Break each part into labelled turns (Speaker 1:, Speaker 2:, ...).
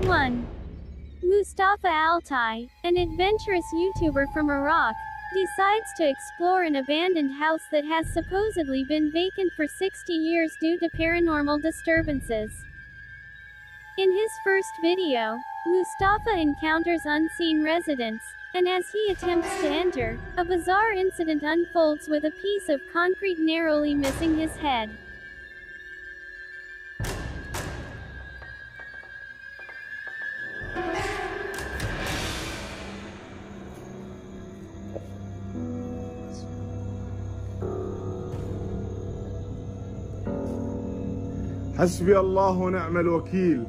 Speaker 1: 1. Mustafa Altay, an adventurous YouTuber from Iraq, decides to explore an abandoned house that has supposedly been vacant for 60 years due to paranormal disturbances. In his first video, Mustafa encounters unseen residents, and as he attempts to enter, a bizarre incident unfolds with a piece of concrete narrowly missing his head.
Speaker 2: حسبي الله ونعم الوكيل.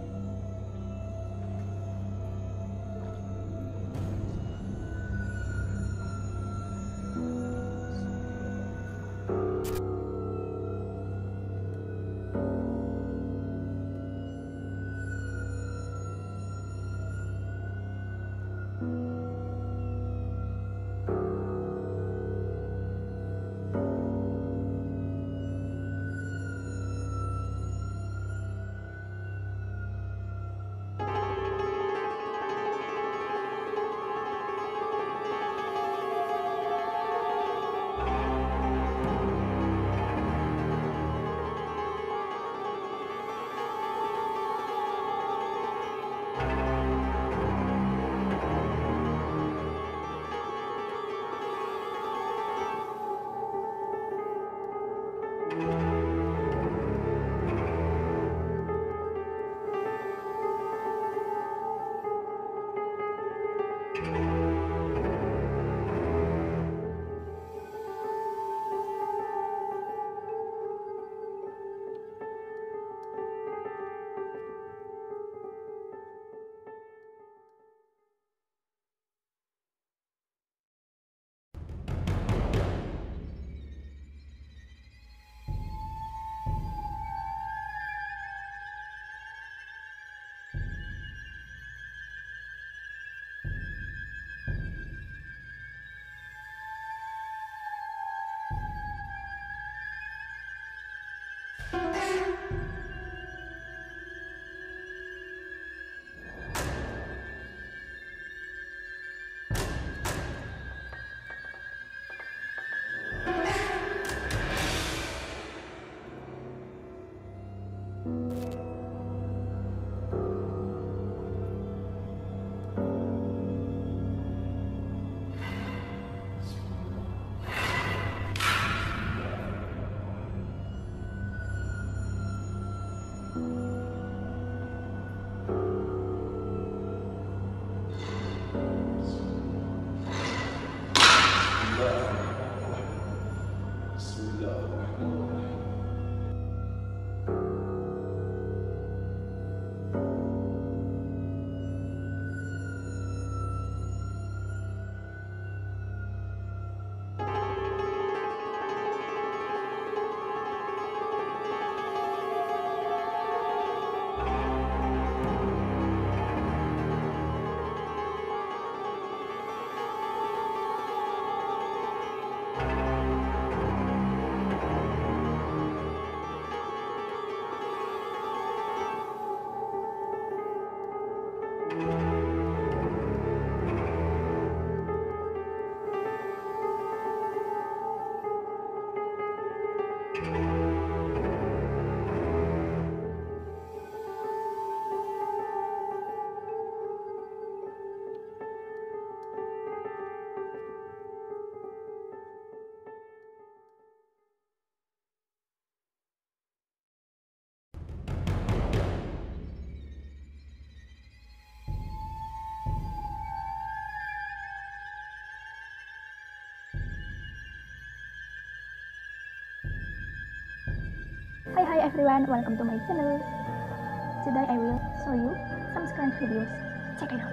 Speaker 3: Hi everyone, welcome to my channel. Today I will show you some strange videos. Check it out.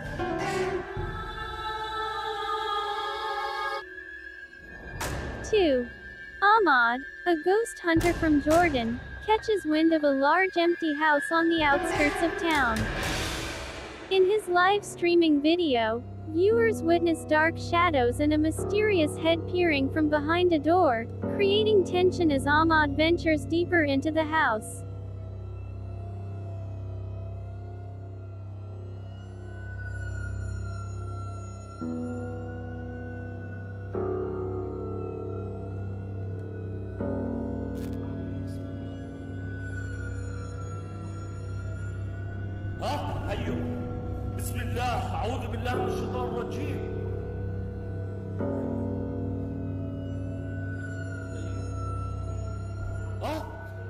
Speaker 1: 2. Ahmad, a ghost hunter from Jordan, catches wind of a large empty house on the outskirts of town. In his live streaming video, viewers witness dark shadows and a mysterious head peering from behind a door, creating tension as Ahmad ventures deeper into the house.
Speaker 4: ها أيوه. بسم الله، أعوذ بالله من الشيطان الرجيم. ها؟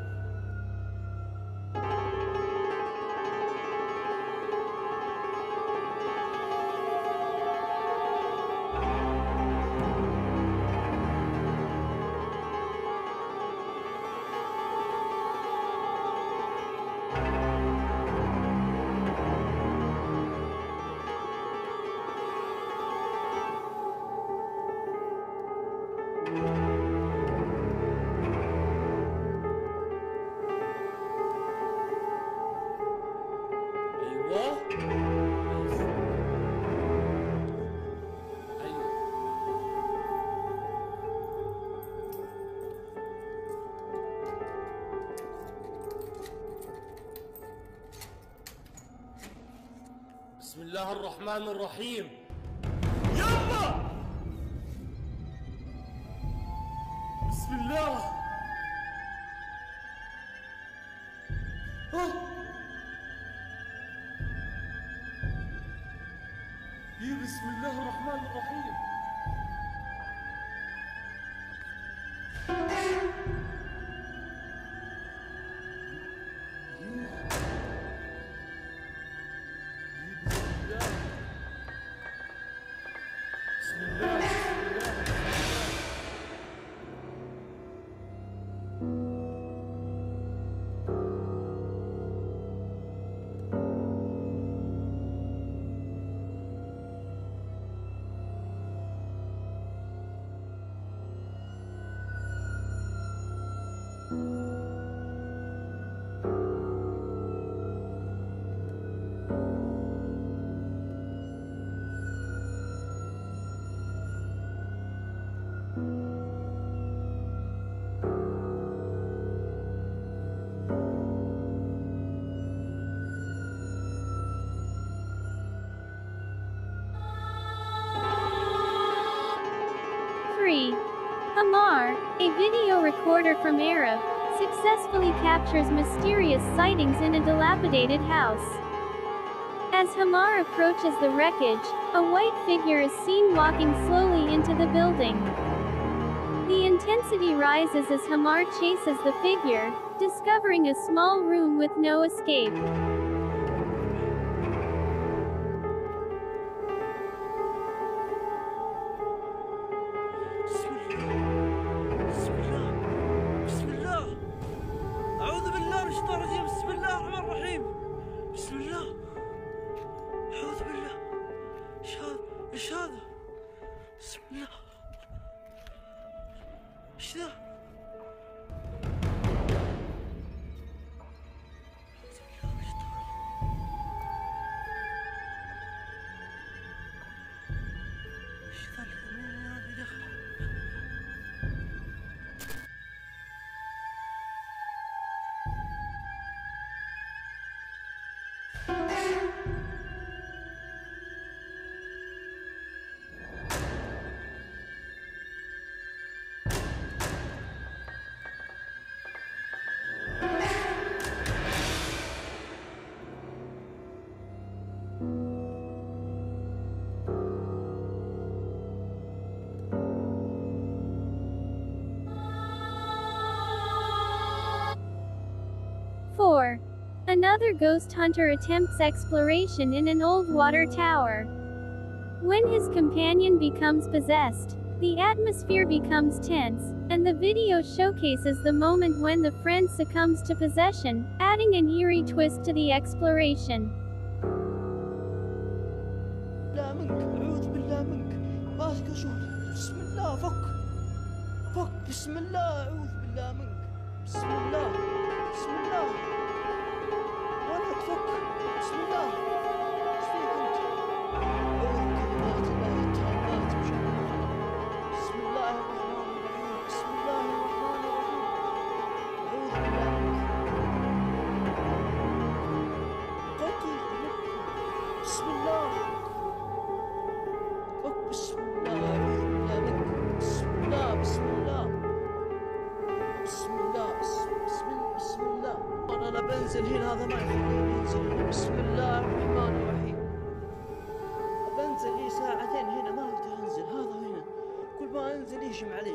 Speaker 4: بسم الله الرحمن الرحيم. يلا بسم الله. بسم الله الرحمن الرحيم.
Speaker 1: Hamar, a video recorder from Arab, successfully captures mysterious sightings in a dilapidated house. As Hamar approaches the wreckage, a white figure is seen walking slowly into the building. The intensity rises as Hamar chases the figure, discovering a small room with no escape. Another ghost hunter attempts exploration in an old water tower. When his companion becomes possessed, the atmosphere becomes tense, and the video showcases the moment when the friend succumbs to possession, adding an eerie twist to the exploration.
Speaker 5: لا منك، أعوذ بالله منك، ماسك شوف، بسم الله فك بسم الله، أعوذ بالله منك، بسم الله ولا تفك، بسم الله، ايش فيك انت؟ أعوذ بكلمات الله التامات من شر ما خلق، بسم الله الرحمن الرحيم، بسم الله الرحمن الرحيم، أعوذ بالله منك، قتل بسم الله، فك بسم الله، أعوذ بالله منك، بسم الله بسم الله بسم الله بسم الله. أنا بنزل هنا، هذا ما يخليني ينزل هنا، بسم الله تهجم علي.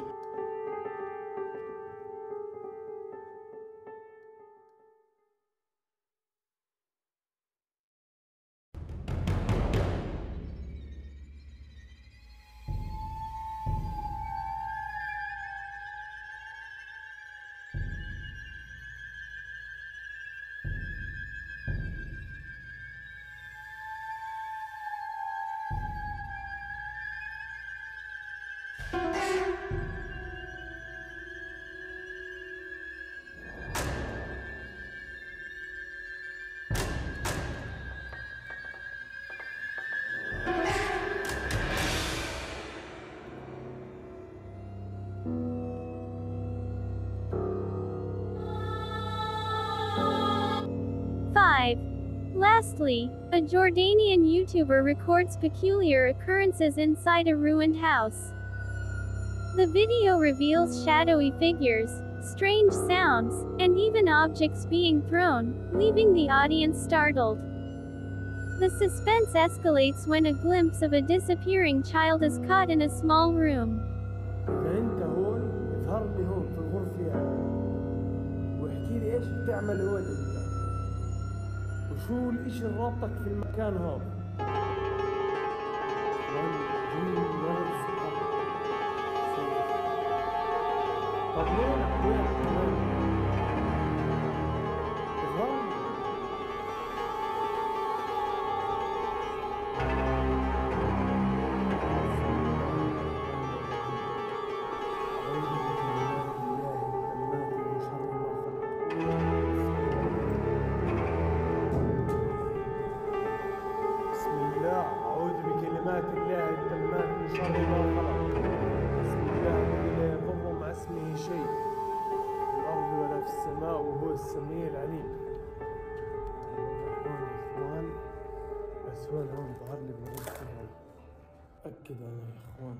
Speaker 1: Lastly, a Jordanian YouTuber records peculiar occurrences inside a ruined house. The video reveals shadowy figures, strange sounds, and even objects being thrown, leaving the audience startled. The suspense escalates when a glimpse of a disappearing child is caught in a small room.
Speaker 6: إذا أنت هون اظهر لي هون في الغرفة يعني واحكي لي إيش بتعمل هون أنت وشو الإشي اللي رابطك في المكان هذا. طب وينك اظهر لي. السميع العليم. اخوان بس هون ظهر لي بالغرفة هاي. أكد أنا يا اخوان.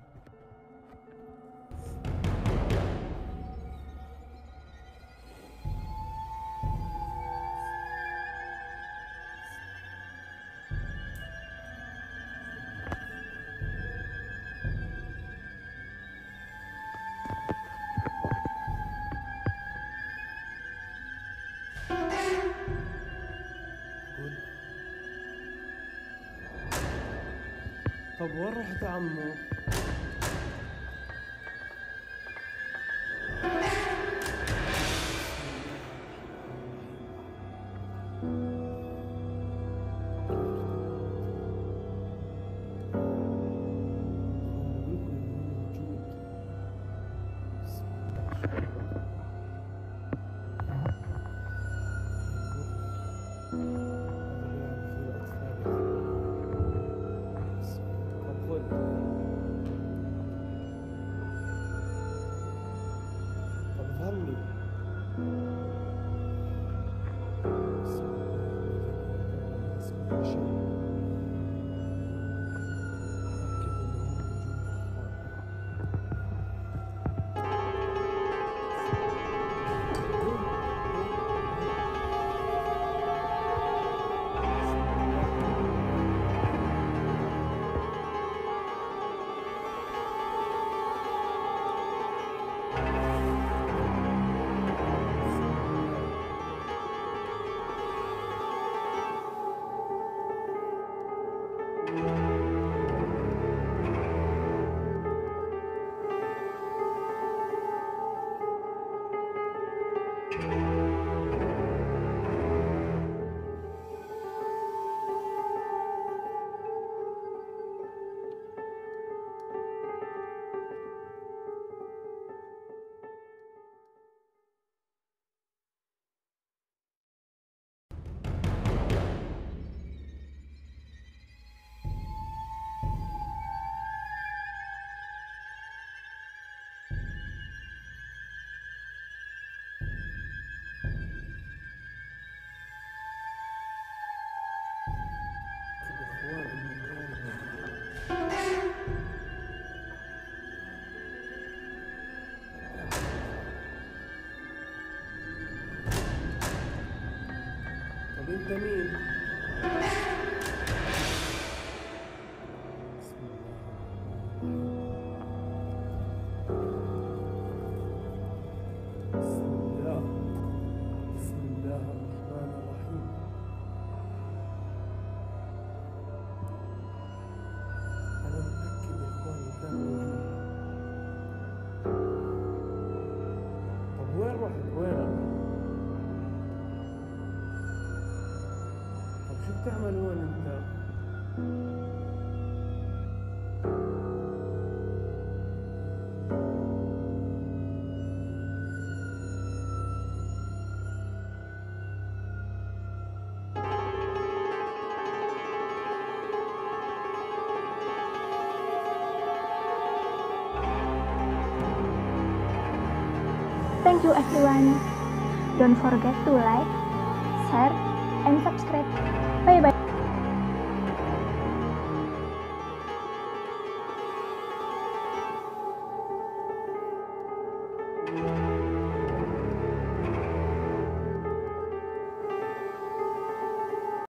Speaker 6: طب وين رحت عمو؟ انت مين؟ بسم الله. شو بتعمل هون انت؟
Speaker 3: Thank you everyone. Don't forget to like, share, and subscribe. Bye bye.